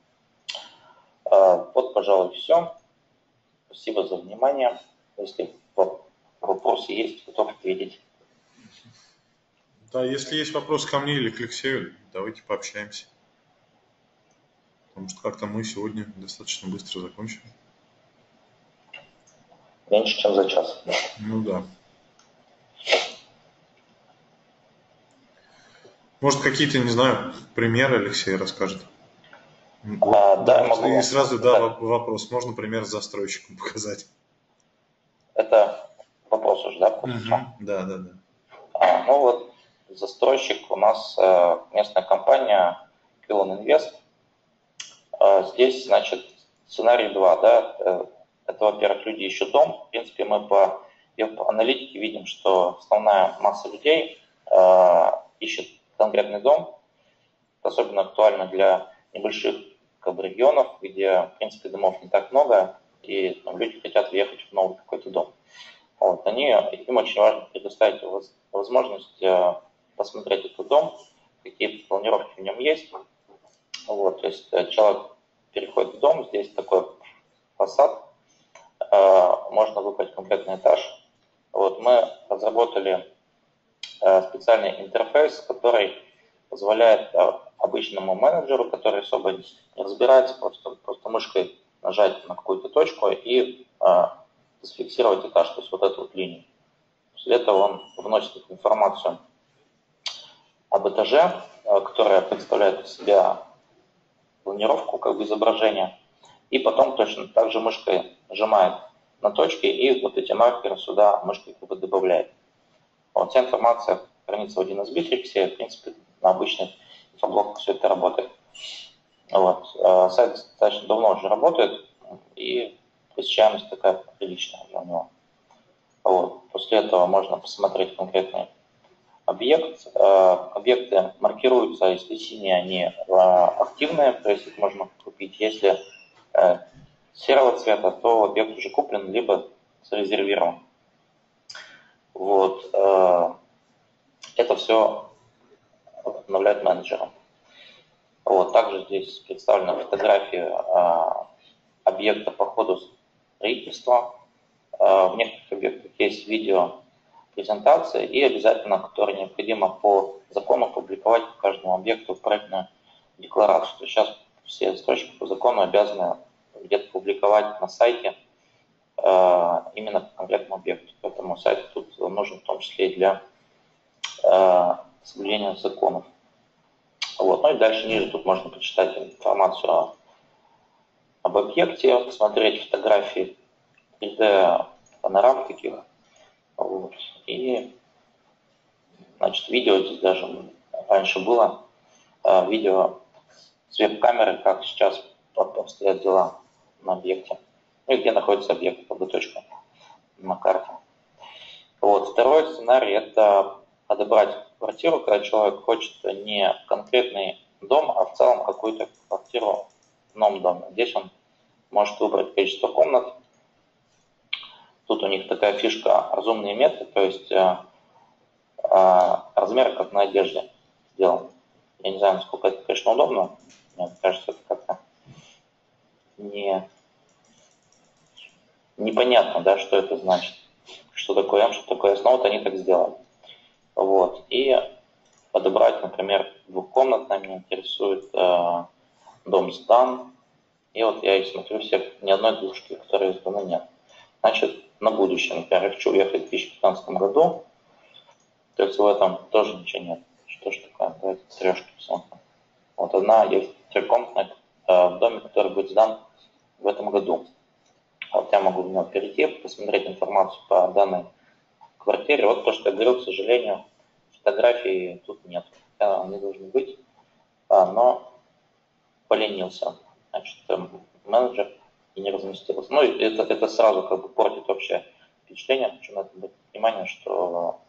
Вот, пожалуй, все. Спасибо за внимание. Если вопросы есть, готов ответить. Да, если есть вопросы ко мне или к Алексею, давайте пообщаемся. Потому что как-то мы сегодня достаточно быстро закончили. Меньше, чем за час. Ну да. Может, какие-то, не знаю, примеры Алексей расскажет? Да, могу. И сразу, да, вопрос. Можно пример с застройщиком показать? Это вопрос уже, да? Да. Ну вот, застройщик у нас местная компания Quilon Invest. Здесь, значит, сценарий 2, да, это, во-первых, люди ищут дом. В принципе, мы по аналитике видим, что основная масса людей ищет конкретный дом. Это особенно актуально для небольших как бы, регионов, где, в принципе, домов не так много, и там, люди хотят въехать в новый какой-то дом. Вот, им очень важно предоставить возможность посмотреть этот дом, какие планировки в нем есть. Вот, то есть человек переходит в дом, здесь такой фасад, можно выбрать конкретный этаж. Вот, мы разработали специальный интерфейс, который позволяет обычному менеджеру, который особо не разбирается, просто мышкой нажать на какую-то точку и зафиксировать этаж, то есть вот эту вот линию. После этого он вносит информацию об этаже, которая представляет из себя планировку, как бы изображение, и потом точно так же мышкой нажимает на точки и вот эти маркеры сюда мышкой как бы добавляет. Вот вся информация хранится в 1С Bittrex, в принципе, на обычных инфоблоках все это работает. Вот. Сайт достаточно давно уже работает, и посещаемость такая приличная у него. Вот. После этого можно посмотреть конкретный объект. Объекты маркируются, если синие, они активные, то есть их можно купить. Если серого цвета, то объект уже куплен, либо зарезервирован. Вот. Это все обновляет менеджером. Вот. Также здесь представлена фотография объекта по ходу строительства. В некоторых объектах есть видео презентация и обязательно, которая необходимо по закону публиковать по каждому объекту проектную декларацию. То есть сейчас все строчки по закону обязаны где-то публиковать на сайте именно по конкретному объекту. Поэтому сайт тут нужен в том числе и для соблюдения законов. Вот. Ну и дальше ниже тут можно почитать информацию об объекте, посмотреть фотографии 3D панорам таких. Вот. И, значит, видео здесь даже раньше было, видео с веб-камеры, как сейчас обстоят дела на объекте. Ну и где находится объект, подготовка на карте. Вот. Второй сценарий – это подобрать квартиру, когда человек хочет не конкретный дом, а в целом какую-то квартиру в новом доме. Здесь он может выбрать количество комнат. Тут у них такая фишка разумные метры, то есть размер как на одежде сделан. Я не знаю, насколько это, конечно, удобно. Мне кажется, это как-то непонятно, да, что это значит. Что такое М, что такое С. Но вот они так сделали. Вот. И подобрать, например, двухкомнатный, меня интересует дом сдан. И вот я и смотрю всех, ни одной двушки, которые сданы, нет. Значит, на будущее, например, я хочу уехать в 2015 году, то есть в этом тоже ничего нет. Что ж такое? Давайте трешки посмотрим. Вот одна есть трехкомнатная в доме, который будет сдан в этом году. Вот я могу в него перейти, посмотреть информацию по данной квартире. Вот то, что я говорил, к сожалению, фотографий тут нет. Они должны быть, но поленился. Значит, менеджер и не разместился. Ну, это сразу как бы портит общее впечатление. Причем надо обратить внимание, что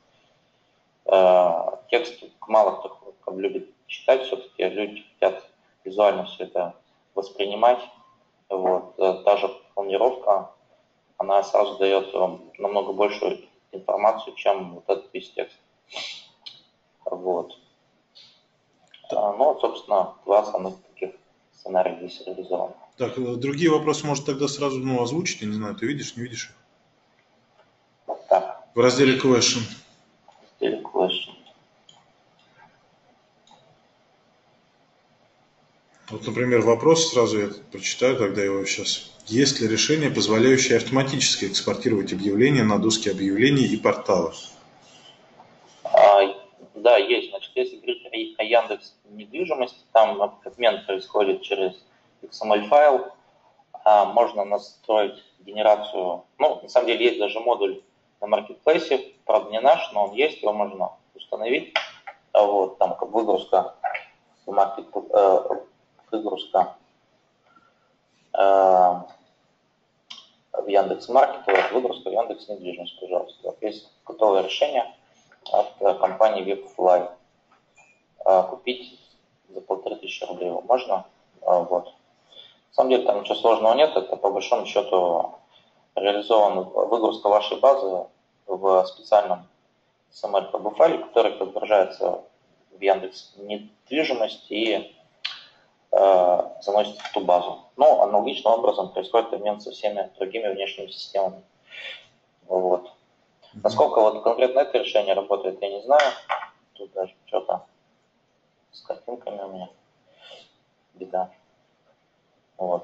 текст мало кто как бы любит читать, все-таки люди хотят визуально все это воспринимать. Вот. Та же планировка, она сразу дает намного большую информацию, чем вот этот весь текст. Вот. Ну, собственно, два основных таких сценария здесь реализованы. Так, другие вопросы, может, тогда сразу озвучить, я не знаю, ты видишь, не видишь? Так. В разделе Question. В разделе Question. Вот, например, вопрос, сразу я прочитаю тогда его сейчас. Есть ли решение, позволяющее автоматически экспортировать объявления на доски объявлений и порталов? Да, есть. Значит, если говорить о Яндекс недвижимости, там обмен происходит через XML-файл. Можно настроить генерацию. Ну, на самом деле, есть даже модуль на маркетплейсе, правда, не наш, но он есть, его можно установить. Вот, там как выгрузка в Яндекс.Маркет, выгрузка в Яндекс недвижимость, пожалуйста. Вот есть готовое решение от компании Webfly. Купить за 1500 рублей его можно. Вот. На самом деле там ничего сложного нет, это по большому счету реализована выгрузка вашей базы в специальном XML файле, который подгружается в Яндекс недвижимость и заносится в ту базу. Но аналогичным образом происходит обмен со всеми другими внешними системами. Вот. Насколько вот конкретно это решение работает, я не знаю. Тут даже что-то с картинками у меня беда. Вот.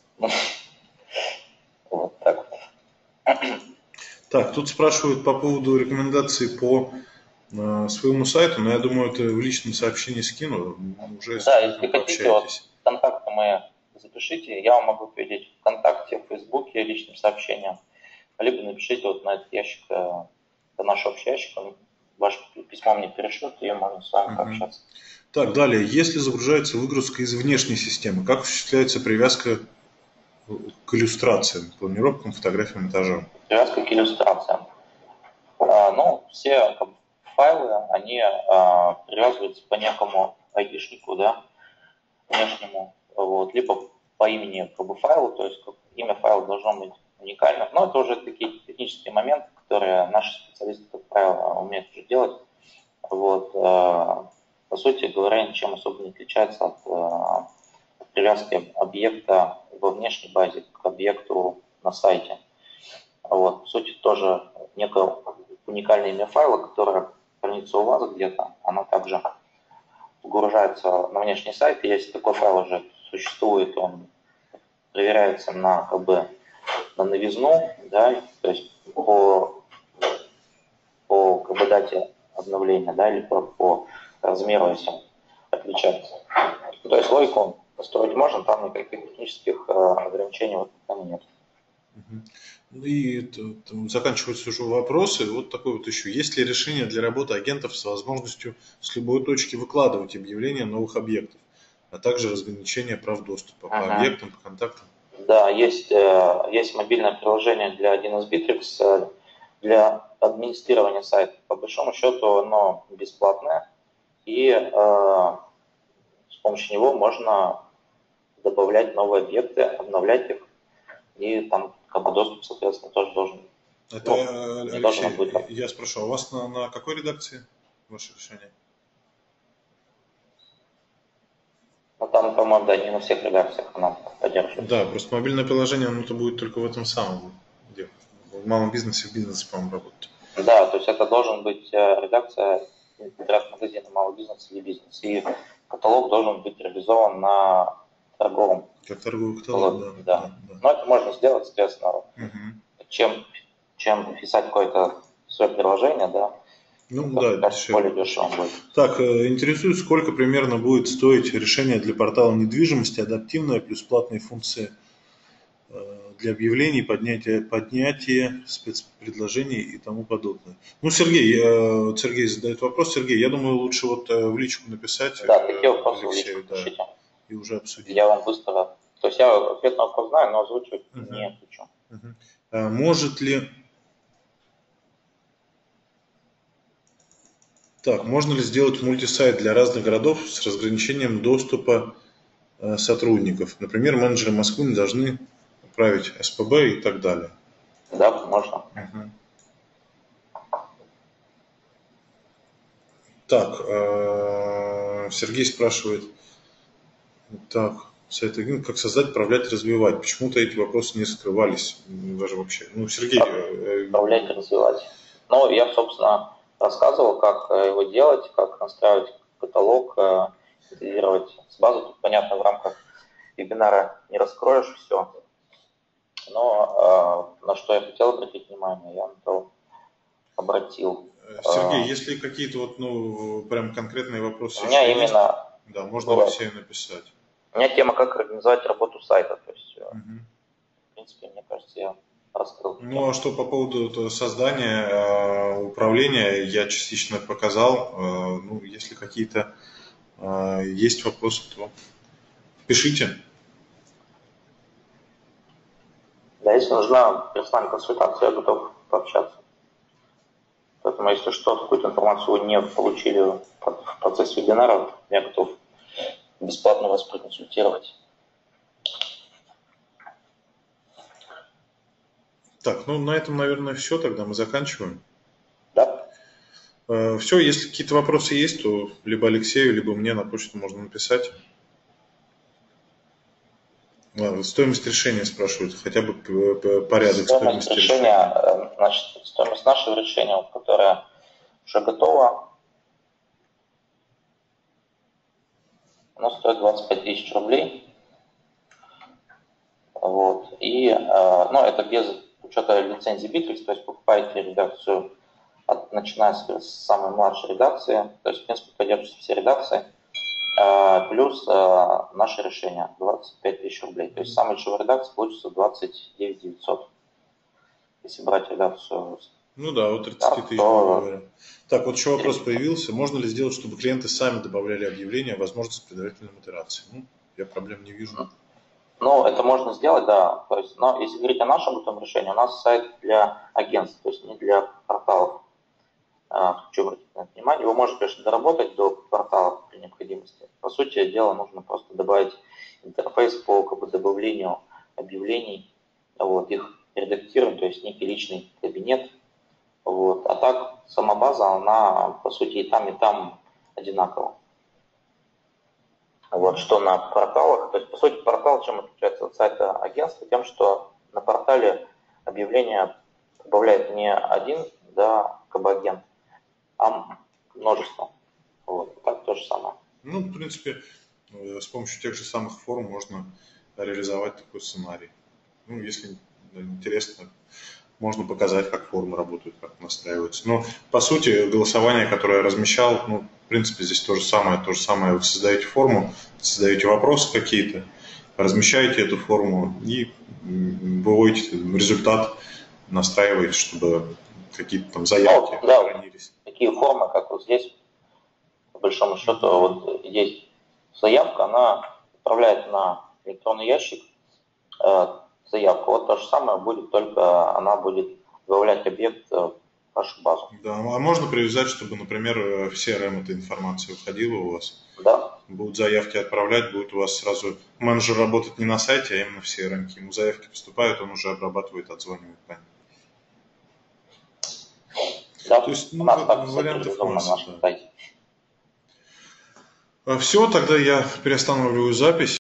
Вот так вот. Так, тут спрашивают по поводу рекомендаций по своему сайту, но я думаю, это в личном сообщении скину. Уже да, если хотите, вот, контакты мои запишите. Я вам могу перейти в ВКонтакте, в Фейсбуке личным сообщением, либо напишите вот на этот ящик, это наш общий ящик, он ваше письмо мне перешлют, и можно с вами пообщаться. Так, далее. Если загружается выгрузка из внешней системы, как осуществляется привязка к иллюстрациям, планировкам, фотографиям, этажам? Привязка к иллюстрациям. Ну, все файлы, они привязываются по некому айдишнику, да, внешнему, вот, либо по имени файла, то есть имя файла должно быть уникальным. Но это уже такие технические моменты, которые наши специалисты, как правило, умеют уже делать. Вот, по сути говоря, ничем особо не отличается от привязки объекта во внешней базе к объекту на сайте. Вот, по сути, тоже некое уникальное имя файла, которое хранится у вас где-то, оно также погружается на внешний сайт, и если такой файл уже существует, он проверяется на на новизну, да, то есть по дате обновления, да, или по размеру, если отличается. То есть логику построить можно, там никаких технических ограничений вот нет. И заканчиваются уже вопросы. Вот такой вот еще. Есть ли решение для работы агентов с возможностью с любой точки выкладывать объявления новых объектов, а также разграничение прав доступа по объектам, по контактам? Да, есть мобильное приложение для 1С Bittrex для администрирования сайта. По большому счету оно бесплатное, и с помощью него можно добавлять новые объекты, обновлять их, и там доступ, соответственно, тоже должен. Это, Алексей, я спрошу, а у вас на какой редакции ваше решение? Ну, там, по-моему, да, не на всех редакциях она поддерживается. Да, просто мобильное приложение, оно-то будет только в этом самом, где в малом бизнесе, в бизнесе, по-моему, работать. Да, то есть это должен быть редакция интернет-магазина малого бизнеса или бизнес. И каталог должен быть реализован на торговом. Как торговый каталог, да. Но это можно сделать, соответственно, чем писать какое-то свое приложение, да. Ну да, более дешево будет. Так, интересует, сколько примерно будет стоить решение для портала недвижимости, адаптивная плюс платные функции для объявлений, поднятия спецпредложений и тому подобное. Ну, Сергей задает вопрос. Сергей, я думаю, лучше вот в личку написать. Да, такие вопросы Алексею, в личку пишите. И уже обсудить. Я вам быстро... То есть я ответ на вопрос знаю, но озвучивать не хочу. Может ли... Так, можно ли сделать мультисайт для разных городов с разграничением доступа сотрудников? Например, менеджеры Москвы не должны править СПБ и так далее. Да, можно. Так, Сергей спрашивает, так, сайт агент, как создать, управлять, развивать? Почему-то эти вопросы не скрывались даже вообще. Ну, Сергей... Управлять, развивать. Ну, я, собственно, рассказывал, как его делать, как настраивать каталог, интегрировать с базой. Тут, понятно, в рамках вебинара не раскроешь все. Но на что я хотел обратить внимание, я на то обратил. Сергей, если какие-то вот, ну, прям конкретные вопросы... У меня именно... Да, можно Алексею написать. У меня тема, как организовать работу сайта. То есть, в принципе, мне кажется, я раскрыл. Ну, а что по поводу создания, управления, я частично показал. Ну, если какие-то есть вопросы, то пишите. Да, если нужна персональная консультация, я готов пообщаться. Поэтому, если что, какую-то информацию вы не получили в процессе вебинара, я готов бесплатно вас проконсультировать. Так, ну на этом, наверное, все. Тогда мы заканчиваем. Да. Все, если какие-то вопросы есть, то либо Алексею, либо мне на почту можно написать. Стоимость решения спрашивают, хотя бы порядок стоимости решения. Значит, стоимость нашего решения, которое уже готово, оно стоит 25 тысяч рублей. Вот. И, ну, это без учета лицензии Bittrex, то есть покупаете редакцию, начиная с самой младшей редакции, то есть, в принципе, поддерживаются все редакции, плюс наше решение 25 тысяч рублей. То есть самая дешевая редакция получится 29 900. Если брать редакцию Ну да, от 30 да, тысяч, грубо то говоря. Так, вот еще вопрос появился. Можно ли сделать, чтобы клиенты сами добавляли объявления о возможности предварительной модерации? Ну, я проблем не вижу. ну, это можно сделать, да. То есть, но если говорить о нашем этом решении, у нас сайт для агентств, то есть не для порталов. Хочу обратить на это внимание. Вы можете, конечно, доработать до порталов при необходимости. По сути дела, нужно просто добавить интерфейс по добавлению объявлений, вот, их редактируем, то есть некий личный кабинет. Вот. А так сама база, она по сути и там одинакова. Вот, что на порталах, то есть по сути портал чем отличается от сайта агентства? Тем, что на портале объявление добавляет не один, да, агент, а множество. Вот, так то же самое. Ну, в принципе, с помощью тех же самых форм можно реализовать такой сценарий. Ну, если интересно, можно показать, как формы работают, как настраиваются. Но, по сути, голосование, которое я размещал, ну, в принципе, здесь то же самое. Вы создаете форму, создаете вопросы какие-то, размещаете эту форму и выводите результат, настраиваете, чтобы какие-то там заявки хранились. Такие формы, как вот здесь, по большому счету, вот есть заявка, она отправляет на электронный ящик заявку. Вот то же самое будет, только она будет добавлять объект в вашу базу. Да, а можно привязать, чтобы, например, в CRM эта информация уходила у вас? Да. Будут заявки отправлять, будет у вас сразу менеджер работать не на сайте, а именно в CRM. Ему заявки поступают, он уже обрабатывает, отзванивает. Да, То есть, у нас так вариантов на масса. нашем сайте. Все, тогда я переостанавливаю запись.